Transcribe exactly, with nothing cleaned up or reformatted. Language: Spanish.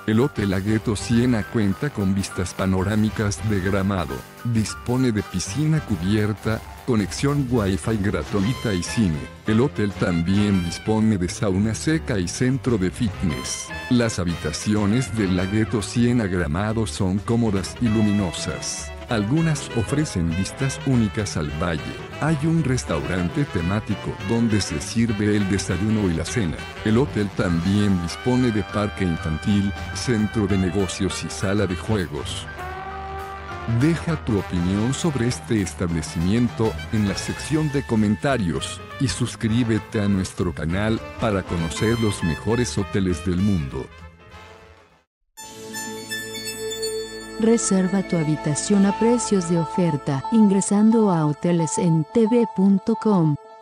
El Hotel Agueto Siena cuenta con vistas panorámicas de Gramado, dispone de piscina cubierta, conexión Wi-Fi gratuita y cine. El hotel también dispone de sauna seca y centro de fitness. Las habitaciones del Agueto Siena Gramado son cómodas y luminosas. Algunas ofrecen vistas únicas al valle. Hay un restaurante temático donde se sirve el desayuno y la cena. El hotel también dispone de parque infantil, centro de negocios y sala de juegos. Deja tu opinión sobre este establecimiento en la sección de comentarios y suscríbete a nuestro canal para conocer los mejores hoteles del mundo. Reserva tu habitación a precios de oferta ingresando a hoteles en t v punto com.